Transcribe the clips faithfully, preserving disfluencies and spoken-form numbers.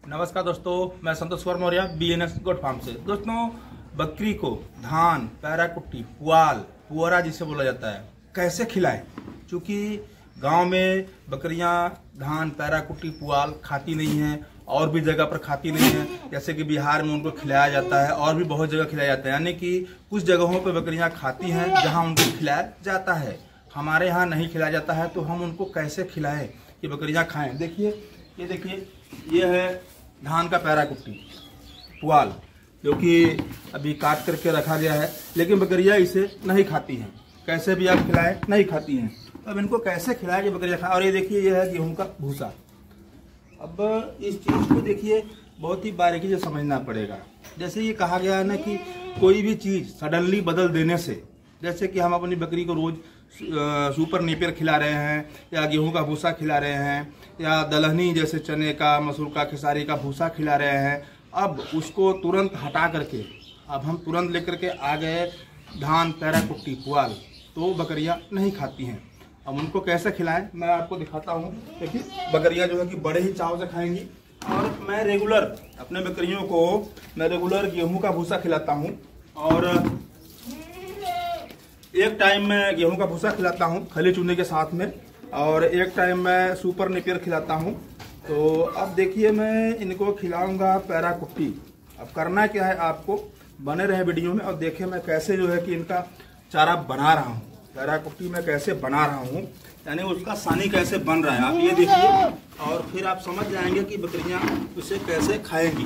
नमस्कार दोस्तों, मैं Santosh Kumar Maurya B N S goat farm से। दोस्तों, बकरी को धान, पैरा कुट्टी, पुआल, पुअरा जिसे बोला जाता है, कैसे खिलाएं? क्योंकि गांव में बकरियां धान, पैरा कुट्टी, पुआल खाती नहीं हैं और भी जगह पर खाती नहीं है। जैसे कि बिहार में उनको खिलाया जाता है और भी बहुत जगह खिलाया जाता है, यानी कि कुछ जगहों पर बकरियां खाती हैं जहाँ उनको खिलाया जाता है। हमारे यहाँ नहीं खिलाया जाता है, तो हम उनको कैसे खिलाएं कि बकरियां खाएं? देखिए, ये देखिए, ये है धान का पैरा कुट्टी, पुआल, जो कि अभी काट करके रखा गया है, लेकिन बकरियां इसे नहीं खाती हैं। कैसे भी आप खिलाएं, नहीं खाती हैं। तो अब इनको कैसे खिलाएं कि बकरियां खाएं? और ये देखिए, ये है गेहूं का भूसा। अब इस चीज़ को देखिए, बहुत ही बारीकी से समझना पड़ेगा। जैसे ये कहा गया है ना कि कोई भी चीज़ सडनली बदल देने से, जैसे कि हम अपनी बकरी को रोज सुपर नेपियर खिला रहे हैं, या गेहूं का भूसा खिला रहे हैं, या दलहनी जैसे चने का, मसूर का, खेसारी का भूसा खिला रहे हैं। अब उसको तुरंत हटा करके अब हम तुरंत लेकर के आ गए धान, पैरा कुट्टी, पुआल, तो बकरियां नहीं खाती हैं। अब उनको कैसे खिलाएं, मैं आपको दिखाता हूँ। देखिए, बकरियां जो है कि बड़े ही चाव से खाएंगी। और मैं रेगुलर अपने बकरियों को मैं रेगुलर गेहूँ का भूसा खिलाता हूँ, और एक टाइम मैं गेहूं का भूसा खिलाता हूं खली चूने के साथ में, और एक टाइम मैं सुपर नेपियर खिलाता हूं। तो अब देखिए, मैं इनको खिलाऊंगा पैरा कुट्टी। अब करना क्या है, आपको बने रहे वीडियो में और देखें मैं कैसे जो है कि इनका चारा बना रहा हूं। पैरा कुट्टी में कैसे बना रहा हूं, यानी उसका सानी कैसे बन रहा है, आप ये देखिए, और फिर आप समझ जाएंगे कि बकरियां उसे कैसे खाएंगी।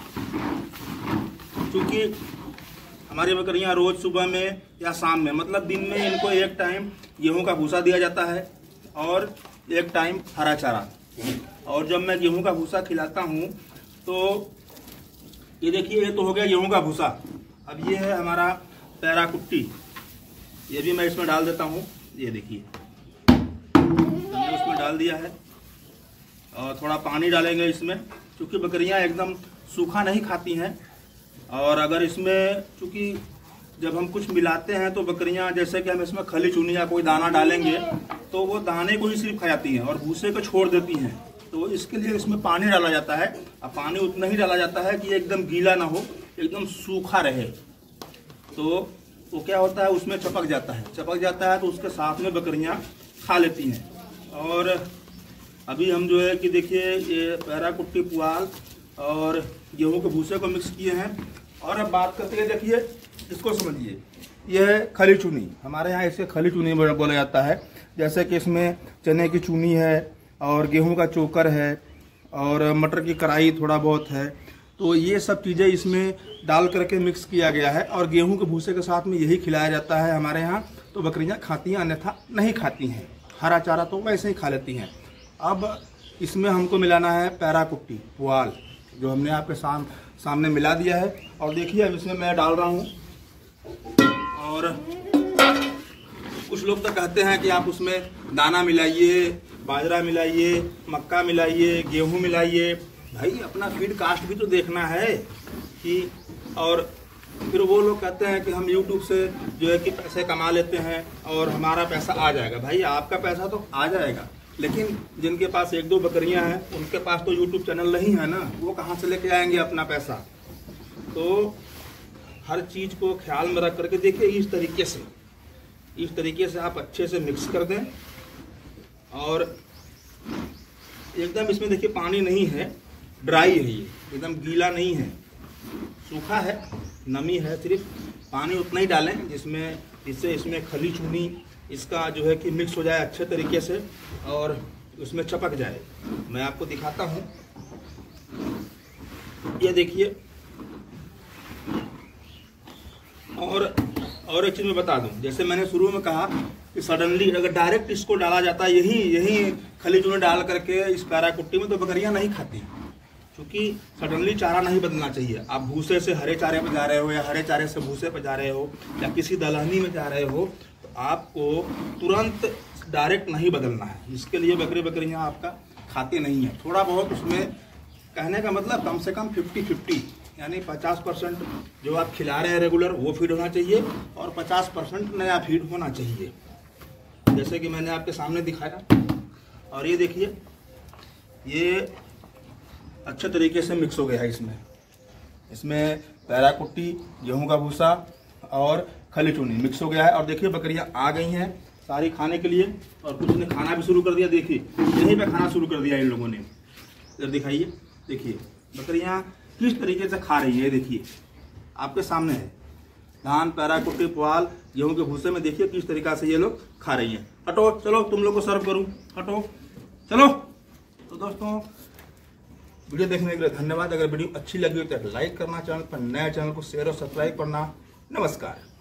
क्योंकि हमारी बकरियां रोज सुबह में या शाम में, मतलब दिन में, इनको एक टाइम गेहूं का भूसा दिया जाता है और एक टाइम हरा चारा। और जब मैं गेहूं का भूसा खिलाता हूं, तो ये देखिए, ये तो हो गया गेहूं का भूसा। अब ये है हमारा पैरा कुट्टी, ये भी मैं इसमें डाल देता हूं। ये देखिए, मैंने उसमें डाल दिया है, और थोड़ा पानी डालेंगे इसमें, क्योंकि बकरियां एकदम सूखा नहीं खाती हैं। और अगर इसमें, चूंकि जब हम कुछ मिलाते हैं तो बकरियां, जैसे कि हम इसमें खली चूनी या कोई दाना डालेंगे, तो वो दाने को ही सिर्फ खा जाती हैं और भूसे को छोड़ देती हैं। तो इसके लिए इसमें पानी डाला जाता है। अब पानी उतना ही डाला जाता है कि एकदम गीला ना हो, एकदम सूखा रहे। तो वो क्या होता है, उसमें चपक जाता है चपक जाता है तो उसके साथ में बकरियां खा लेती हैं। और अभी हम जो है कि देखिए, ये पैरा कुट्टी, पुआल और गेहूं के भूसे को मिक्स किए हैं। और अब बात करते हैं, देखिए, इसको समझिए, यह है खली चूनी। हमारे यहाँ इसे खली चूनी बोला जाता है। जैसे कि इसमें चने की चूनी है, और गेहूं का चोकर है, और मटर की कढ़ाई थोड़ा बहुत है। तो ये सब चीज़ें इसमें डाल करके मिक्स किया गया है, और गेहूं के भूसे के साथ में यही खिलाया जाता है हमारे यहाँ। तो बकरियाँ खाती हैं, अन्यथा नहीं खाती हैं। हरा चारा तो वैसे ही खा लेती हैं। अब इसमें हमको मिलाना है पैरा कुट्टी, पुआल, जो हमने आपके साम, सामने मिला दिया है। और देखिए, अब इसमें मैं डाल रहा हूँ। और कुछ लोग तो कहते हैं कि आप उसमें दाना मिलाइए, बाजरा मिलाइए, मक्का मिलाइए, गेहूं मिलाइए। भाई, अपना फीड कास्ट भी तो देखना है कि। और फिर वो लोग कहते हैं कि हम यूट्यूब से जो है कि पैसे कमा लेते हैं और हमारा पैसा आ जाएगा। भाई, आपका पैसा तो आ जाएगा, लेकिन जिनके पास एक दो बकरियां हैं, उनके पास तो यूट्यूब चैनल नहीं है ना, वो कहाँ से लेके आएंगे अपना पैसा। तो हर चीज को ख्याल में रख करके देखिए, इस तरीके से इस तरीके से आप अच्छे से मिक्स कर दें। और एकदम इसमें देखिए, पानी नहीं है, ड्राई है, ये एकदम गीला नहीं है, सूखा है, नमी है। सिर्फ पानी उतना ही डालें जिसमें इससे इसमें खली चूनी इसका जो है कि मिक्स हो जाए अच्छे तरीके से, और उसमें चपक जाए। मैं आपको दिखाता हूँ। ये देखिए, और और एक चीज़ मैं बता दूं, जैसे मैंने शुरू में कहा कि सडनली अगर डायरेक्ट इसको डाला जाता है, यही यही खली चूनी डाल करके इस पैरा कुट्टी में, तो बकरियां नहीं खाती। क्योंकि सडनली चारा नहीं बदलना चाहिए। आप भूसे से हरे चारे पर जा रहे हो, या हरे चारे से भूसे पर जा रहे हो, या किसी दलहनी में जा रहे हो, तो आपको तुरंत डायरेक्ट नहीं बदलना है। इसके लिए बकरी बकरियां आपका खाती नहीं है। थोड़ा बहुत उसमें, कहने का मतलब कम से कम फिफ्टी फिफ्टी, यानी पचास परसेंट जो आप खिला रहे हैं रेगुलर, वो फीड होना चाहिए, और पचास परसेंट नया फीड होना चाहिए, जैसे कि मैंने आपके सामने दिखाया। और ये देखिए, ये अच्छे तरीके से मिक्स हो गया है। इसमें इसमें पैरा कुट्टी, गेहूं का भूसा और खली चूनी मिक्स हो गया है। और देखिए बकरियां आ गई हैं सारी खाने के लिए, और कुछ ने खाना भी शुरू कर दिया। देखिए यहीं पे खाना शुरू कर दिया इन लोगों ने। इधर दिखाइए, देखिए बकरियां किस तरीके से खा रही है। देखिए आपके सामने है धान, पैरा कुट्टी, पुआल, गेहूं के भूसे में देखिए किस तरीका से ये लोग खा रही हैं। हटो, चलो तुम लोग को सर्व करूं, हटो चलो। तो दोस्तों वीडियो देखने के लिए धन्यवाद। अगर वीडियो अच्छी लगी हो तो लाइक करना, चैनल पर नया चैनल को शेयर और सब्सक्राइब करना। नमस्कार।